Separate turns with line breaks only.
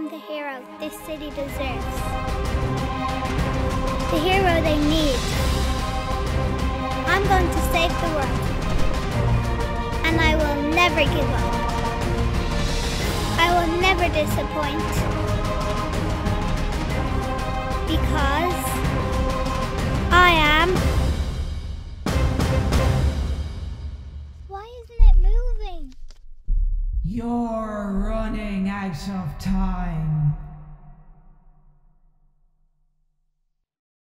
am the hero this city deserves. The hero they need. I'm going to save the world. And I will never give up. I will never disappoint. Because I am... Why isn't it moving?
You're running out of time.